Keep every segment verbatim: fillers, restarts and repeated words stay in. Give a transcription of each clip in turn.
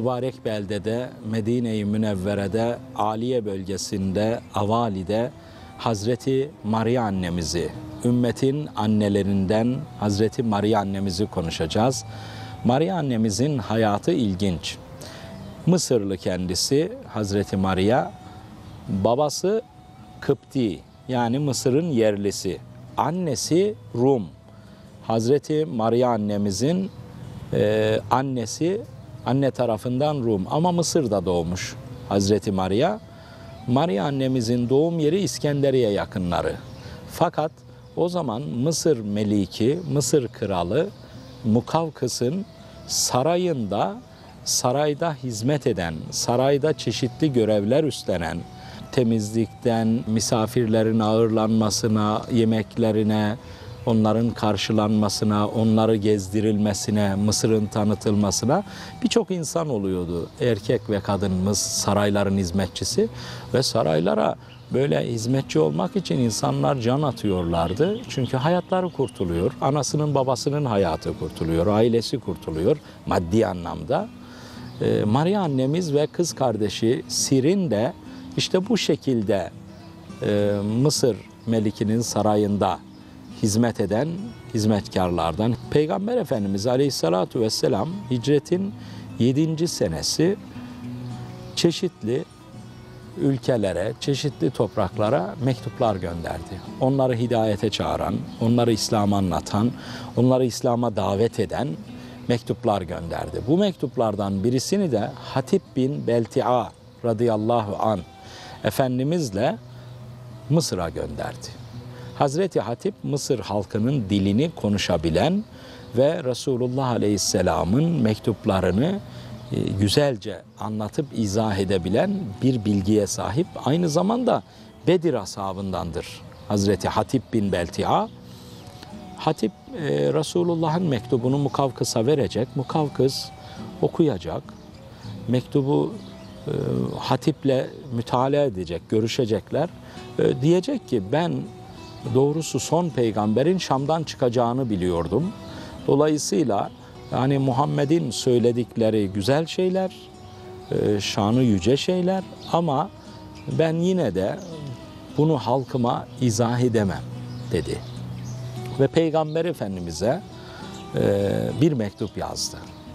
mübarek beldede, Medine-i Münevvere'de, Aliye bölgesinde, Avali'de Hazreti Maria annemizi, ümmetin annelerinden Hazreti Maria annemizi konuşacağız. Maria annemizin hayatı ilginç. Mısırlı kendisi Hazreti Maria, babası Kıpti yani Mısır'ın yerlisi, annesi Rum. Hazreti Maria annemizin e, annesi anne tarafından Rum ama Mısır'da doğmuş Hazreti Maria. Maria annemizin doğum yeri İskenderiye yakınları. Fakat o zaman Mısır Meliki, Mısır Kralı Mukavkıs'ın sarayında, sarayda hizmet eden, sarayda çeşitli görevler üstlenen, temizlikten, misafirlerin ağırlanmasına, yemeklerine, onların karşılanmasına, onları gezdirilmesine, Mısır'ın tanıtılmasına birçok insan oluyordu. Erkek ve kadınımız sarayların hizmetçisi ve saraylara böyle hizmetçi olmak için insanlar can atıyorlardı. Çünkü hayatları kurtuluyor, anasının babasının hayatı kurtuluyor, ailesi kurtuluyor maddi anlamda. Ee, Maria annemiz ve kız kardeşi Sirin de işte bu şekilde e, Mısır Melikinin sarayında hizmet eden hizmetkarlardan. Peygamber Efendimiz Aleyhisselatü Vesselam hicretin yedinci senesi çeşitli ülkelere, çeşitli topraklara mektuplar gönderdi. Onları hidayete çağıran, onları İslam'a anlatan, onları İslam'a davet eden mektuplar gönderdi. Bu mektuplardan birisini de Hatip bin Belti'a radıyallahu an Efendimizle Mısır'a gönderdi. Hazreti Hatip Mısır halkının dilini konuşabilen ve Resulullah Aleyhisselam'ın mektuplarını güzelce anlatıp izah edebilen bir bilgiye sahip. Aynı zamanda Bedir ashabındandır Hazreti Hatip bin Belti'a. Hatip Resulullah'ın mektubunu Mukavkıs'a verecek. Mukavkıs okuyacak. Mektubu Hatip'le mütalaa edecek, görüşecekler. Diyecek ki ben doğrusu son peygamberin Şam'dan çıkacağını biliyordum. Dolayısıyla yani Muhammed'in söyledikleri güzel şeyler, şanı yüce şeyler ama ben yine de bunu halkıma izah edemem dedi. Ve Peygamber Efendimiz'e bir mektup yazdı.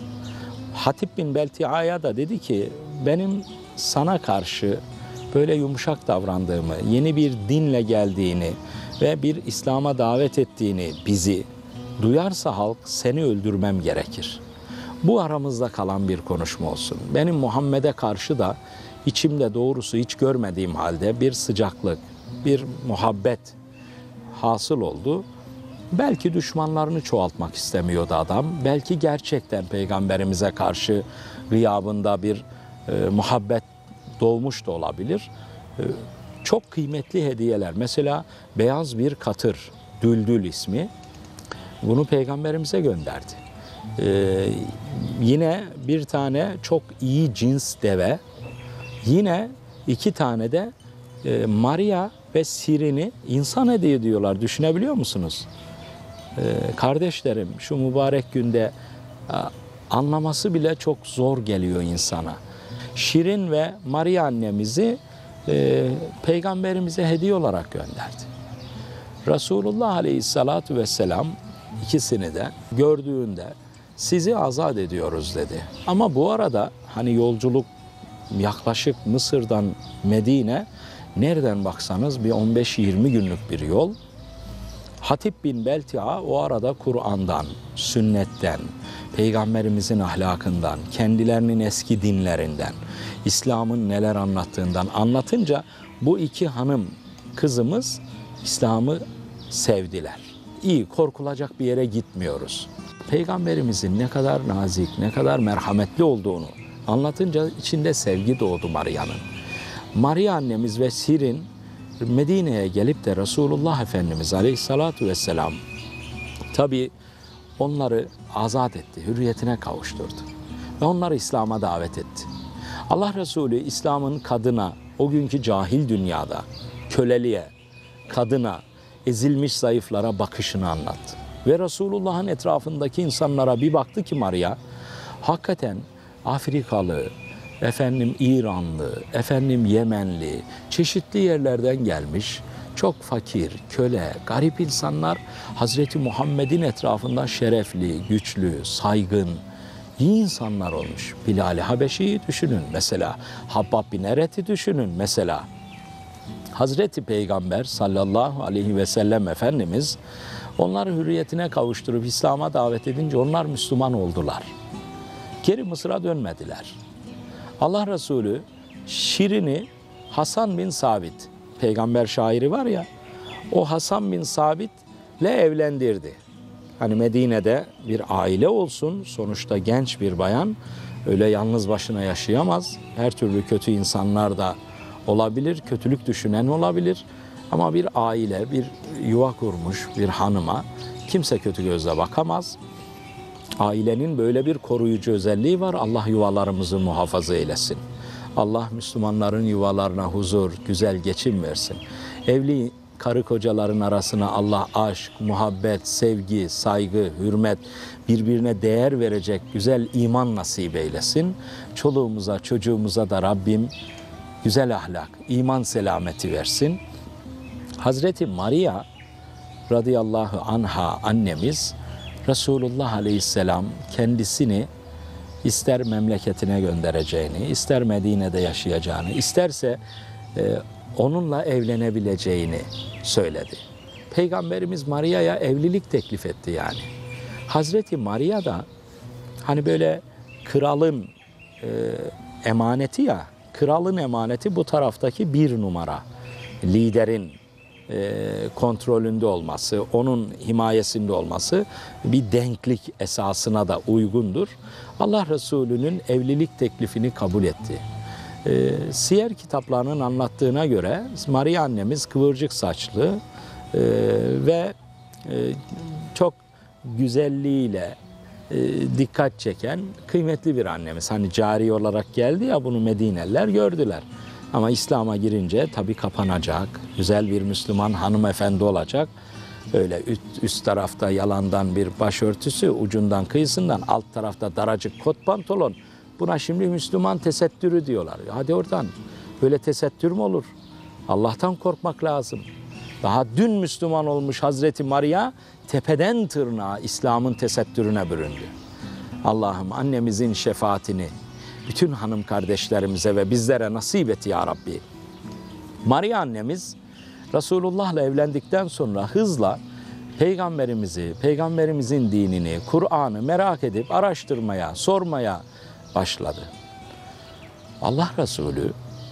Hatip bin Beltia'ya da dedi ki benim sana karşı böyle yumuşak davrandığımı, yeni bir dinle geldiğini ve bir İslam'a davet ettiğini bizi duyarsa halk seni öldürmem gerekir. Bu aramızda kalan bir konuşma olsun. Benim Muhammed'e karşı da içimde doğrusu hiç görmediğim halde bir sıcaklık, bir muhabbet hasıl oldu. Belki düşmanlarını çoğaltmak istemiyordu adam. Belki gerçekten Peygamberimize karşı gıyabında bir e, muhabbet doğmuş da olabilir. E, çok kıymetli hediyeler. Mesela beyaz bir katır, Düldül ismi. Bunu Peygamberimize gönderdi. Ee, yine bir tane çok iyi cins deve, yine iki tane de e, Maria ve Sirin'i insan hediye ediyorlar. Düşünebiliyor musunuz? Ee, kardeşlerim, şu mübarek günde a, anlaması bile çok zor geliyor insana. Şirin ve Maria annemizi e, Peygamberimize hediye olarak gönderdi. Resulullah Aleyhisselatü Vesselam ikisini de gördüğünde sizi azat ediyoruz dedi. Ama bu arada hani yolculuk yaklaşık Mısır'dan Medine, nereden baksanız bir on beş yirmi günlük bir yol. Hatip bin Belti'a o arada Kur'an'dan, sünnetten, Peygamberimizin ahlakından, kendilerinin eski dinlerinden, İslam'ın neler anlattığından anlatınca bu iki hanım kızımız İslam'ı sevdiler. İyi, korkulacak bir yere gitmiyoruz. Peygamberimizin ne kadar nazik, ne kadar merhametli olduğunu anlatınca içinde sevgi doğdu Maria'nın. Maria annemiz ve Sirin Medine'ye gelip de Resulullah Efendimiz Aleyhisselatü Vesselam tabi onları azat etti, hürriyetine kavuşturdu ve onları İslam'a davet etti. Allah Resulü İslam'ın kadına, o günkü cahil dünyada köleliğe, kadına, ezilmiş zayıflara bakışını anlattı. Ve Resulullah'ın etrafındaki insanlara bir baktı ki Maria, hakikaten Afrikalı, efendim İranlı, efendim Yemenli, çeşitli yerlerden gelmiş çok fakir, köle, garip insanlar Hazreti Muhammed'in etrafında şerefli, güçlü, saygın, iyi insanlar olmuş. Bilal-i Habeşi'yi düşünün mesela, Habbab bin Eret'i düşünün mesela. Hazreti Peygamber sallallahu aleyhi ve sellem Efendimiz onları hürriyetine kavuşturup İslam'a davet edince onlar Müslüman oldular. Geri Mısır'a dönmediler. Allah Resulü Şirin'i Hasan bin Sabit, peygamber şairi var ya, o Hasan bin Sabit'le evlendirdi. Hani Medine'de bir aile olsun, sonuçta genç bir bayan öyle yalnız başına yaşayamaz. Her türlü kötü insanlar da olabilir, kötülük düşünen olabilir. Ama bir aile, bir yuva kurmuş bir hanıma kimse kötü gözle bakamaz. Ailenin böyle bir koruyucu özelliği var. Allah yuvalarımızı muhafaza eylesin. Allah Müslümanların yuvalarına huzur, güzel geçim versin. Evli karı kocaların arasına Allah aşk, muhabbet, sevgi, saygı, hürmet, birbirine değer verecek güzel iman nasip eylesin. Çoluğumuza, çocuğumuza da Rabbim güzel ahlak, iman selameti versin. Hazreti Maria radıyallahu anha annemiz Resulullah aleyhisselam kendisini ister memleketine göndereceğini, ister Medine'de yaşayacağını, isterse e, onunla evlenebileceğini söyledi. Peygamberimiz Maria'ya evlilik teklif etti yani. Hazreti Maria da hani böyle kralın e, emaneti ya, kralın emaneti bu taraftaki bir numara, liderin e, kontrolünde olması, onun himayesinde olması bir denklik esasına da uygundur. Allah Resulü'nün evlilik teklifini kabul etti. E, siyer kitaplarının anlattığına göre Maria annemiz kıvırcık saçlı e, ve e, çok güzelliğiyle e, dikkat çeken kıymetli bir annemiz. Hani cari olarak geldi ya, bunu Medineliler gördüler. Ama İslam'a girince tabii kapanacak, güzel bir Müslüman hanımefendi olacak. Öyle üst, üst tarafta yalandan bir başörtüsü, ucundan kıyısından, alt tarafta daracık kot pantolon. Buna şimdi Müslüman tesettürü diyorlar. Hadi oradan, böyle tesettür mü olur? Allah'tan korkmak lazım. Daha dün Müslüman olmuş Hazreti Maria tepeden tırnağa İslam'ın tesettürüne büründü. Allah'ım annemizin şefaatini bütün hanım kardeşlerimize ve bizlere nasip et ya Rabbi. Maria annemiz Resulullah'la evlendikten sonra hızla Peygamberimizi, Peygamberimizin dinini, Kur'an'ı merak edip araştırmaya, sormaya başladı. Allah Resulü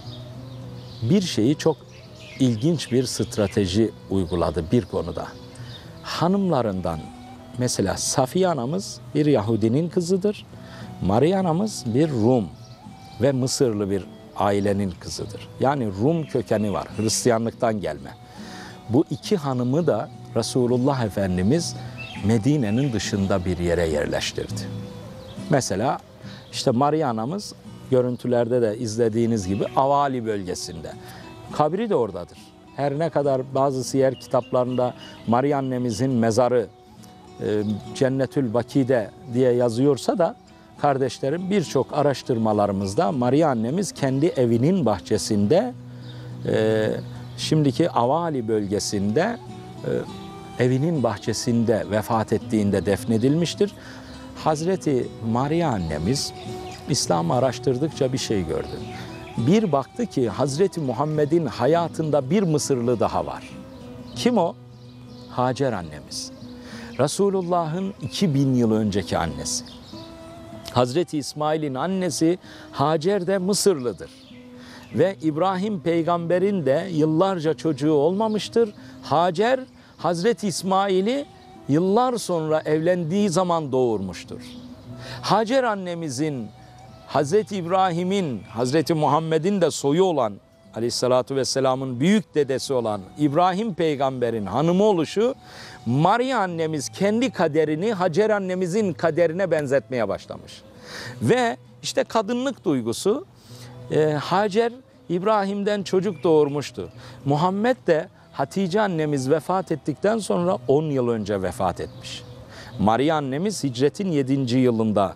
bir şeyi çok ilginç bir strateji uyguladı bir konuda. Hanımlarından mesela Safiye anamız bir Yahudinin kızıdır. Maria anamız bir Rum ve Mısırlı bir ailenin kızıdır. Yani Rum kökeni var, Hristiyanlıktan gelme. Bu iki hanımı da Resulullah Efendimiz Medine'nin dışında bir yere yerleştirdi. Mesela işte Maria anamız görüntülerde de izlediğiniz gibi Avali bölgesinde. Kabri de oradadır. Her ne kadar bazı siyer kitaplarında Maria annemizin mezarı e, Cennetül Baki'de diye yazıyorsa da kardeşlerim birçok araştırmalarımızda Maria annemiz kendi evinin bahçesinde e, şimdiki Avali bölgesinde e, evinin bahçesinde vefat ettiğinde defnedilmiştir. Hazreti Maria annemiz İslam'ı araştırdıkça bir şey gördü. Bir baktı ki Hazreti Muhammed'in hayatında bir Mısırlı daha var. Kim o? Hacer annemiz. Resulullah'ın iki bin yıl önceki annesi. Hazreti İsmail'in annesi Hacer de Mısırlıdır. Ve İbrahim peygamberin de yıllarca çocuğu olmamıştır. Hacer Hazreti İsmail'i yıllar sonra evlendiği zaman doğurmuştur. Hacer annemizin Hazreti İbrahim'in, Hazreti Muhammed'in de soyu olan, Aleyhisselatü Vesselam'ın büyük dedesi olan İbrahim peygamberin hanımı oluşu, Maria annemiz kendi kaderini Hacer annemizin kaderine benzetmeye başlamış. Ve işte kadınlık duygusu, e, Hacer İbrahim'den çocuk doğurmuştu. Muhammed de Hatice annemiz vefat ettikten sonra on yıl önce vefat etmiş. Maria annemiz hicretin yedinci yılında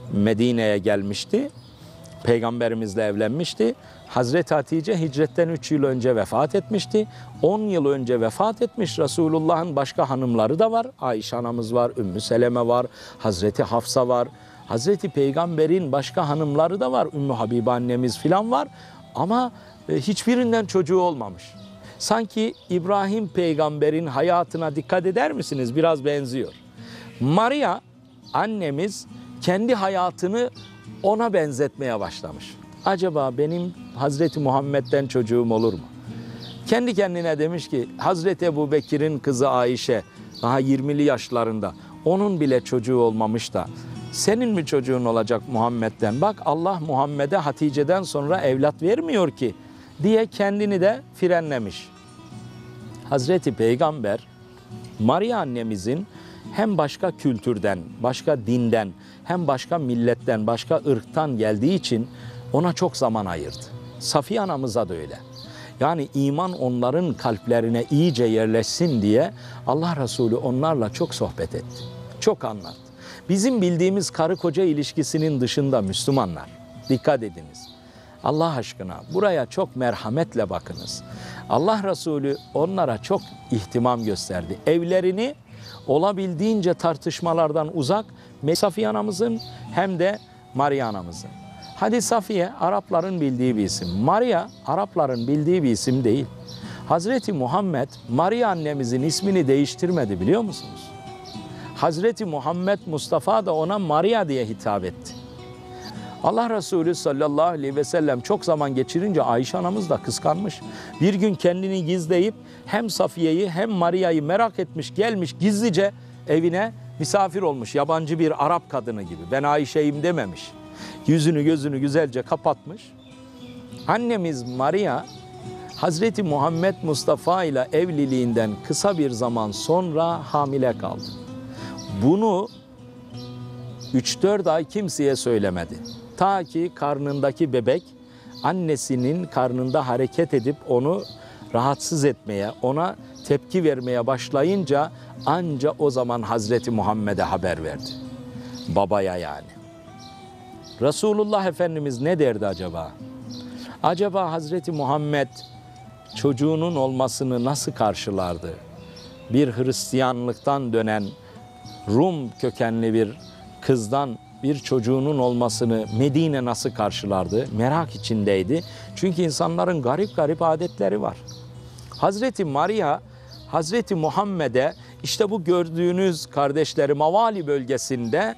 Medine'ye gelmişti. Peygamberimizle evlenmişti. Hazreti Hatice hicretten üç yıl önce vefat etmişti. on yıl önce vefat etmiş. Resulullah'ın başka hanımları da var. Ayşe anamız var, Ümmü Seleme var, Hazreti Hafsa var. Hazreti Peygamber'in başka hanımları da var. Ümmü Habibe annemiz filan var. Ama hiçbirinden çocuğu olmamış. Sanki İbrahim Peygamber'in hayatına dikkat eder misiniz? Biraz benziyor. Maria annemiz kendi hayatını ona benzetmeye başlamış. Acaba benim Hazreti Muhammed'den çocuğum olur mu? Kendi kendine demiş ki Hazreti Ebu Bekir'in kızı Ayşe daha yirmili yaşlarında, onun bile çocuğu olmamış da senin mi çocuğun olacak Muhammed'den? Bak Allah Muhammed'e Hatice'den sonra evlat vermiyor ki diye kendini de frenlemiş. Hazreti Peygamber Maria annemizin hem başka kültürden, başka dinden, hem başka milletten, başka ırktan geldiği için ona çok zaman ayırdı. Safiye anamıza da öyle. Yani iman onların kalplerine iyice yerleşsin diye Allah Resulü onlarla çok sohbet etti. Çok anlattı. Bizim bildiğimiz karı koca ilişkisinin dışında Müslümanlar, dikkat ediniz. Allah aşkına buraya çok merhametle bakınız. Allah Resulü onlara çok ihtimam gösterdi. Evlerini olabildiğince tartışmalardan uzak, Safiye anamızın hem de Maria anamızın. Hadi Safiye Arapların bildiği bir isim. Maria Arapların bildiği bir isim değil. Hazreti Muhammed Maria annemizin ismini değiştirmedi biliyor musunuz? Hazreti Muhammed Mustafa da ona Maria diye hitap etti. Allah Resulü sallallahu aleyhi ve sellem çok zaman geçirince Ayşe anamız da kıskanmış. Bir gün kendini gizleyip hem Safiye'yi hem Maria'yı merak etmiş, gelmiş gizlice evine misafir olmuş. Yabancı bir Arap kadını gibi. Ben Ayşe'yim dememiş. Yüzünü gözünü güzelce kapatmış. Annemiz Maria Hazreti Muhammed Mustafa ile evliliğinden kısa bir zaman sonra hamile kaldı. Bunu üç dört ay kimseye söylemedi. Ta ki karnındaki bebek annesinin karnında hareket edip onu rahatsız etmeye, ona tepki vermeye başlayınca anca o zaman Hazreti Muhammed'e haber verdi. Babaya yani. Resulullah Efendimiz ne derdi acaba? Acaba Hazreti Muhammed çocuğunun olmasını nasıl karşılardı? Bir Hristiyanlıktan dönen Rum kökenli bir kızdan bir çocuğunun olmasını Medine nasıl karşılardı? Merak içindeydi. Çünkü insanların garip garip adetleri var. Hazreti Maria, Hazreti Muhammed'e işte bu gördüğünüz kardeşlerim Avali bölgesinde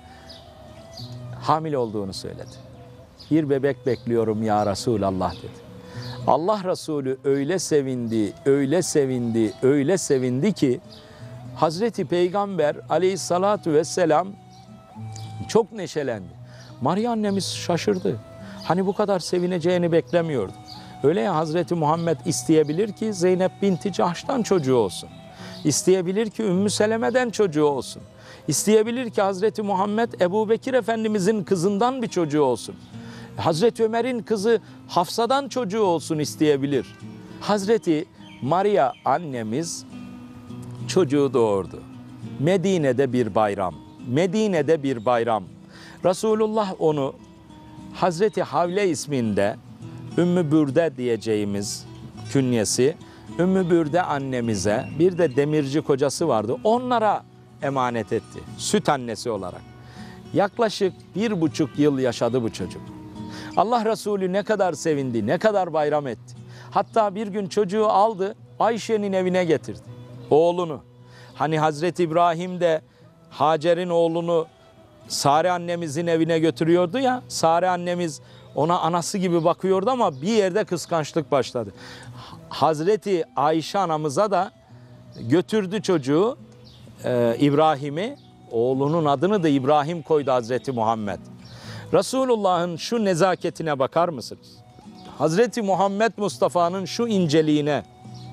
hamile olduğunu söyledi. Bir bebek bekliyorum ya Resulallah dedi. Allah Resulü öyle sevindi, öyle sevindi, öyle sevindi ki Hazreti Peygamber aleyhissalatu vesselam çok neşelendi. Maria annemiz şaşırdı. Hani bu kadar sevineceğini beklemiyordu. Öyle ya Hazreti Muhammed isteyebilir ki Zeynep binti Cahş'tan çocuğu olsun. İsteyebilir ki Ümmü Seleme'den çocuğu olsun. İsteyebilir ki Hazreti Muhammed Ebu Bekir Efendimizin kızından bir çocuğu olsun. Hazreti Ömer'in kızı Hafsa'dan çocuğu olsun isteyebilir. Hazreti Maria annemiz çocuğu doğurdu. Medine'de bir bayram. Medine'de bir bayram. Resulullah onu Hazreti Havle isminde Ümmü Bürde diyeceğimiz künyesi, Ümmü Bürde annemize, bir de demirci kocası vardı. Onlara emanet etti. Süt annesi olarak. Yaklaşık bir buçuk yıl yaşadı bu çocuk. Allah Resulü ne kadar sevindi, ne kadar bayram etti. Hatta bir gün çocuğu aldı, Ayşe'nin evine getirdi. Oğlunu. Hani Hazreti İbrahim de Hacer'in oğlunu Sare annemizin evine götürüyordu ya. Sare annemiz ona anası gibi bakıyordu ama bir yerde kıskançlık başladı. Hazreti Ayşe anamıza da götürdü çocuğu e, İbrahim'i. Oğlunun adını da İbrahim koydu Hazreti Muhammed. Resulullah'ın şu nezaketine bakar mısınız? Hazreti Muhammed Mustafa'nın şu inceliğine,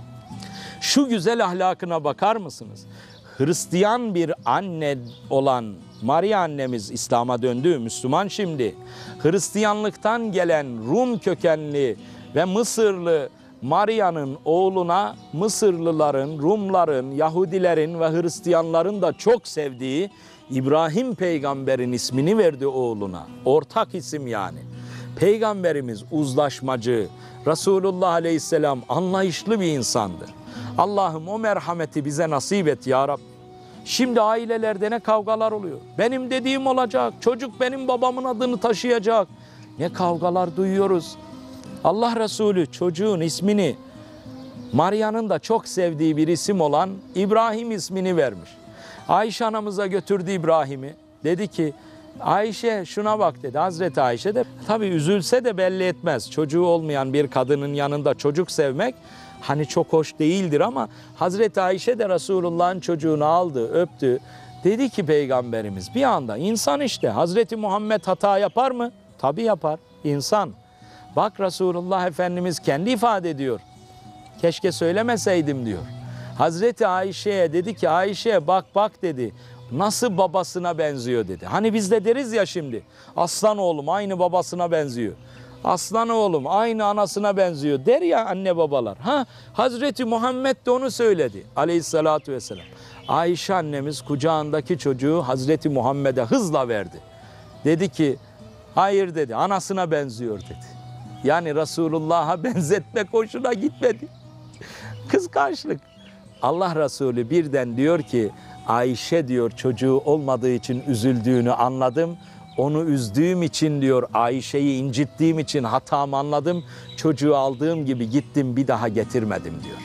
şu güzel ahlakına bakar mısınız? Hristiyan bir anne olan Maria annemiz İslam'a döndü, Müslüman şimdi. Hristiyanlıktan gelen Rum kökenli ve Mısırlı Maria'nın oğluna Mısırlıların, Rumların, Yahudilerin ve Hristiyanların da çok sevdiği İbrahim peygamberin ismini verdi oğluna. Ortak isim yani. Peygamberimiz uzlaşmacı, Resulullah aleyhisselam anlayışlı bir insandı. Allah'ım o merhameti bize nasip et ya Rabbi. Şimdi ailelerde ne kavgalar oluyor. Benim dediğim olacak, çocuk benim babamın adını taşıyacak. Ne kavgalar duyuyoruz. Allah Resulü çocuğun ismini Maria'nın da çok sevdiği bir isim olan İbrahim ismini vermiş. Ayşe anamıza götürdü İbrahim'i. Dedi ki Ayşe şuna bak dedi. Hazreti Ayşe de tabii üzülse de belli etmez. Çocuğu olmayan bir kadının yanında çocuk sevmek hani çok hoş değildir ama Hazreti Ayşe de Resulullah'ın çocuğunu aldı, öptü. Dedi ki Peygamberimiz bir anda insan işte Hazreti Muhammed hata yapar mı? Tabii yapar. İnsan. Bak Resulullah Efendimiz kendi ifade ediyor. Keşke söylemeseydim diyor. Hazreti Ayşe'ye dedi ki Ayşe bak bak dedi. Nasıl babasına benziyor dedi. Hani biz de deriz ya şimdi. Aslan oğlum aynı babasına benziyor. Aslan oğlum aynı anasına benziyor der ya anne babalar. Ha Hazreti Muhammed de onu söyledi aleyhissalatü vesselam. Ayşe annemiz kucağındaki çocuğu Hazreti Muhammed'e hızla verdi. Dedi ki hayır dedi anasına benziyor dedi. Yani Resulullah'a benzetmek hoşuna gitmedi. Kıskançlık. Allah Resulü birden diyor ki Ayşe diyor çocuğu olmadığı için üzüldüğünü anladım. Onu üzdüğüm için diyor Ayşe'yi incittiğim için hatamı anladım. Çocuğu aldığım gibi gittim bir daha getirmedim diyor.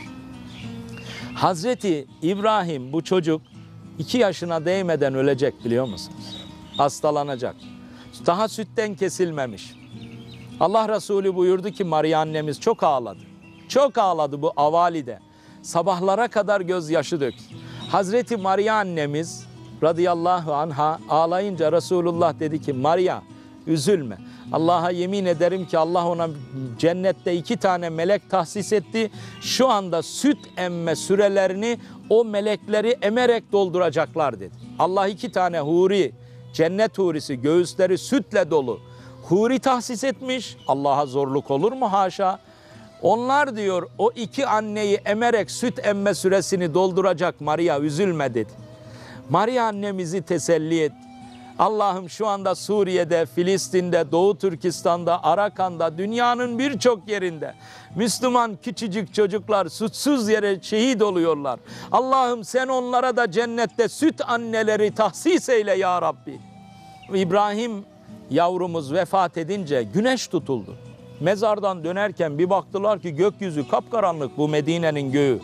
Hazreti İbrahim bu çocuk iki yaşına değmeden ölecek biliyor musunuz? Hastalanacak. Daha sütten kesilmemiş. Allah Resulü buyurdu ki Maria annemiz çok ağladı. Çok ağladı bu avalide. Sabahlara kadar gözyaşı döktü. Hazreti Maria annemiz radıyallahu anha ağlayınca Resulullah dedi ki Maria üzülme. Allah'a yemin ederim ki Allah ona cennette iki tane melek tahsis etti. Şu anda süt emme sürelerini o melekleri emerek dolduracaklar dedi. Allah iki tane huri, cennet hurisi göğüsleri sütle dolu. Huri tahsis etmiş. Allah'a zorluk olur mu haşa? Onlar diyor o iki anneyi emerek süt emme süresini dolduracak Maria üzülme dedi. Maria annemizi teselli et. Allah'ım şu anda Suriye'de, Filistin'de, Doğu Türkistan'da, Arakan'da, dünyanın birçok yerinde Müslüman küçücük çocuklar suçsuz yere şehit oluyorlar. Allah'ım sen onlara da cennette süt anneleri tahsis eyle ya Rabbi. İbrahim yavrumuz vefat edince güneş tutuldu. Mezardan dönerken bir baktılar ki gökyüzü kapkaranlık bu Medine'nin göğü.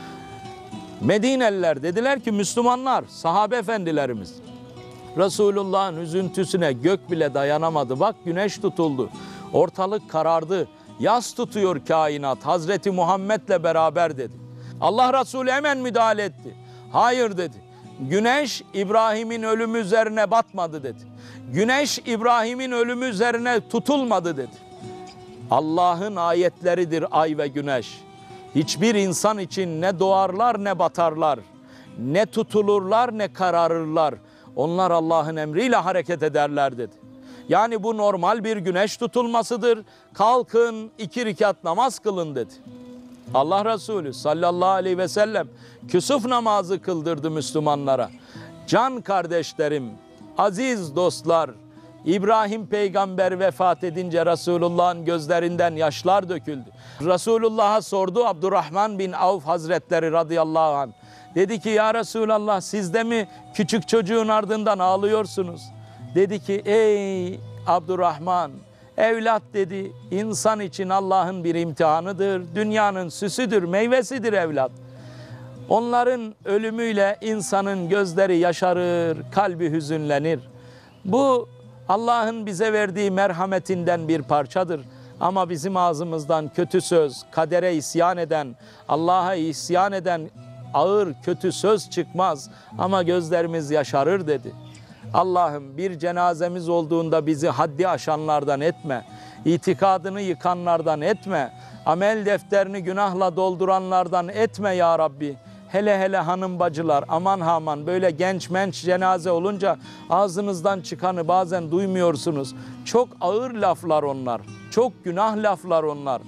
Medineliler dediler ki Müslümanlar, sahabe efendilerimiz Resulullah'ın üzüntüsüne gök bile dayanamadı. Bak güneş tutuldu. Ortalık karardı. Yas tutuyor kainat. Hazreti Muhammed'le beraber dedi. Allah Resulü hemen müdahale etti. Hayır dedi. Güneş İbrahim'in ölümü üzerine batmadı dedi. Güneş İbrahim'in ölümü üzerine tutulmadı dedi. Allah'ın ayetleridir ay ve güneş. Hiçbir insan için ne doğarlar ne batarlar. Ne tutulurlar ne kararırlar. Onlar Allah'ın emriyle hareket ederler dedi. Yani bu normal bir güneş tutulmasıdır. Kalkın iki rekat namaz kılın dedi. Allah Resulü sallallahu aleyhi ve sellem küsuf namazı kıldırdı Müslümanlara. Can kardeşlerim, aziz dostlar, İbrahim peygamber vefat edince Resulullah'ın gözlerinden yaşlar döküldü. Resulullah'a sordu Abdurrahman bin Avf Hazretleri radıyallahu anh. Dedi ki ya Resulallah siz de mi küçük çocuğun ardından ağlıyorsunuz? Dedi ki ey Abdurrahman evlat dedi insan için Allah'ın bir imtihanıdır. Dünyanın süsüdür, meyvesidir evlat. Onların ölümüyle insanın gözleri yaşarır, kalbi hüzünlenir. Bu Allah'ın bize verdiği merhametinden bir parçadır. Ama bizim ağzımızdan kötü söz, kadere isyan eden, Allah'a isyan eden ağır kötü söz çıkmaz ama gözlerimiz yaşarır dedi. Allah'ım bir cenazemiz olduğunda bizi haddi aşanlardan etme, itikadını yıkanlardan etme, amel defterini günahla dolduranlardan etme ya Rabbi. Hele hele hanım bacılar aman ha aman böyle genç menç cenaze olunca ağzınızdan çıkanı bazen duymuyorsunuz. Çok ağır laflar onlar, çok günah laflar onlar.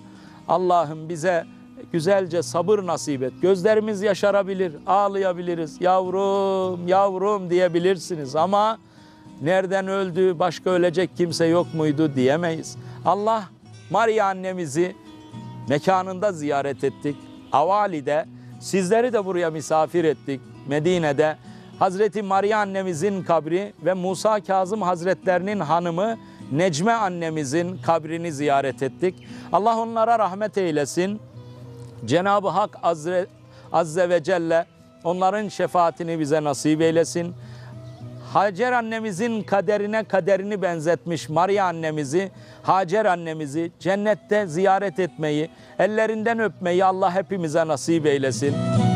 Allah'ım bize güzelce sabır nasip et. Gözlerimiz yaşarabilir, ağlayabiliriz. Yavrum, yavrum diyebilirsiniz ama nereden öldü, başka ölecek kimse yok muydu diyemeyiz. Allah, Maria annemizi mekanında ziyaret ettik. Avali'de, sizleri de buraya misafir ettik. Medine'de Hazreti Maria annemizin kabri ve Musa Kazım Hazretlerinin hanımı Necme annemizin kabrini ziyaret ettik. Allah onlara rahmet eylesin. Cenab-ı Hak Azze, Azze ve Celle onların şefaatini bize nasip eylesin. Hacer annemizin kaderine kaderini benzetmiş Maria annemizi, Hacer annemizi cennette ziyaret etmeyi, ellerinden öpmeyi Allah hepimize nasip eylesin.